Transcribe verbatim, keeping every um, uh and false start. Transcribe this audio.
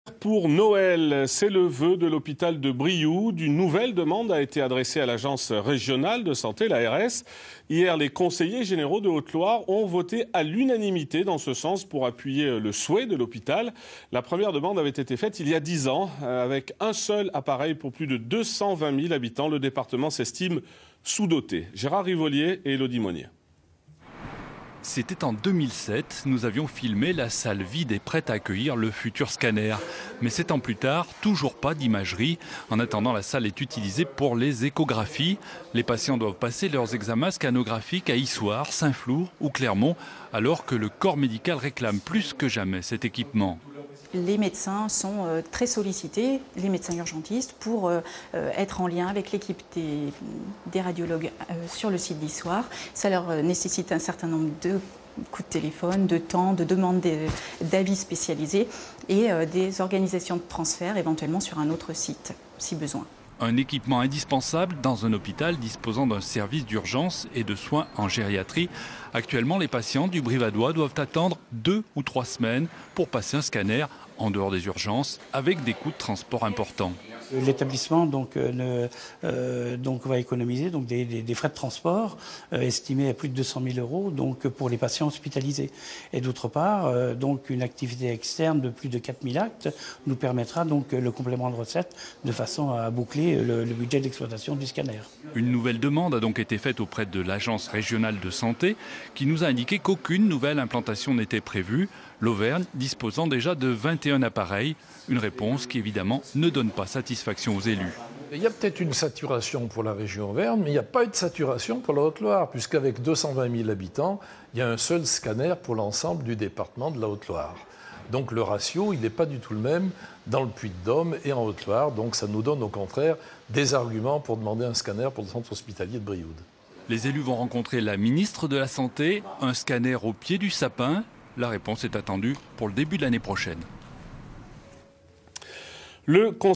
Pour Noël, c'est le vœu de l'hôpital de Brioude. Une nouvelle demande a été adressée à l'agence régionale de santé, l'A R S. Hier, les conseillers généraux de Haute-Loire ont voté à l'unanimité dans ce sens pour appuyer le souhait de l'hôpital. La première demande avait été faite il y a dix ans. Avec un seul appareil pour plus de deux cent vingt mille habitants, le département s'estime sous-doté. Gérard Rivolier et Élodie Monnier. C'était en deux mille sept, nous avions filmé la salle vide et prête à accueillir le futur scanner. Mais sept ans plus tard, toujours pas d'imagerie. En attendant, la salle est utilisée pour les échographies. Les patients doivent passer leurs examens scanographiques à Issoire, Saint-Flour ou Clermont, alors que le corps médical réclame plus que jamais cet équipement. Les médecins sont euh, très sollicités, les médecins urgentistes, pour euh, être en lien avec l'équipe des, des radiologues euh, sur le site d'Issoire. Ça leur euh, nécessite un certain nombre de coups de téléphone, de temps, de demandes d'avis spécialisés et euh, des organisations de transfert éventuellement sur un autre site, si besoin. Un équipement indispensable dans un hôpital disposant d'un service d'urgence et de soins en gériatrie. Actuellement, les patients du Brivadois doivent attendre deux ou trois semaines pour passer un scanner en dehors des urgences, avec des coûts de transport importants. L'établissement donc, euh, euh, donc va économiser donc des, des, des frais de transport euh, estimés à plus de deux cent mille euros donc, pour les patients hospitalisés. Et d'autre part, euh, donc, une activité externe de plus de quatre mille actes nous permettra donc, le complément de recettes de façon à boucler le, le budget d'exploitation du scanner. Une nouvelle demande a donc été faite auprès de l'Agence régionale de santé qui nous a indiqué qu'aucune nouvelle implantation n'était prévue, l'Auvergne disposant déjà de vingt et un appareils. Une réponse qui évidemment ne donne pas satisfaction aux élus. Il y a peut-être une saturation pour la région Auvergne, mais il n'y a pas eu de saturation pour la Haute-Loire, puisqu'avec deux cent vingt mille habitants, il y a un seul scanner pour l'ensemble du département de la Haute-Loire. Donc le ratio, il n'est pas du tout le même dans le Puy-de-Dôme et en Haute-Loire, donc ça nous donne au contraire des arguments pour demander un scanner pour le centre hospitalier de Brioude. Les élus vont rencontrer la ministre de la Santé, un scanner au pied du sapin. La réponse est attendue pour le début de l'année prochaine. Le